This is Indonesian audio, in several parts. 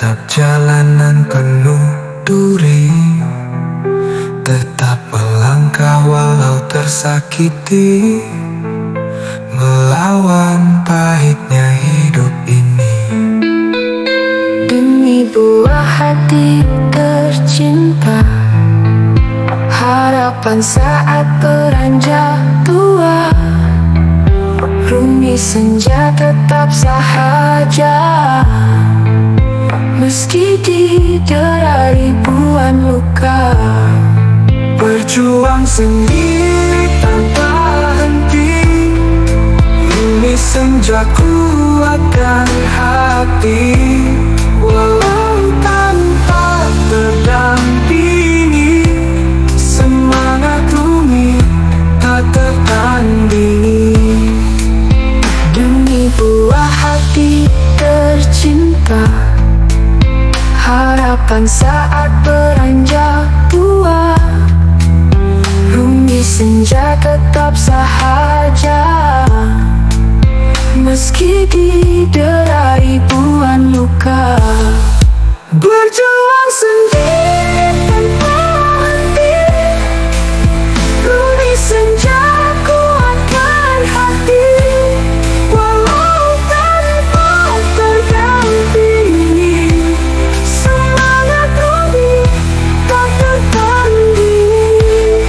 Tetap jalanan penuh duri, tetap melangkah walau tersakiti, melawan pahitnya hidup ini. Demi buah hati tercinta, harapan saat beranjak tua, Rumi senja tetap sahaja, meski didera ribuan luka. Berjuang sendiri tanpa henti, Rumi senja kuatkan hati, walau tanpa terdampingi. Semangat Rumi tak tertandingi. Demi buah hati tercinta, harapan saat beranjak tua, Rumi senja tetap sahaja, meski didera ribuan luka. Berjuang sendiri tanpa henti, Rumi senja kuatkan hati, walau tanpa terdampingi. semangat Rumi tak tertandingi.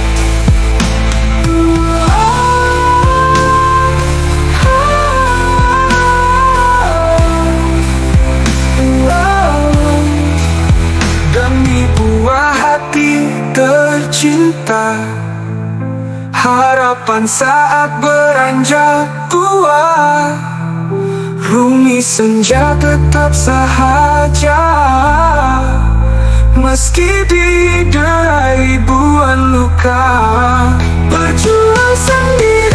Demi buah hati tercinta, harapan saat beranjak tua, Rumi senja tetap sahaja, meski didera ribuan luka. Berjuang sendiri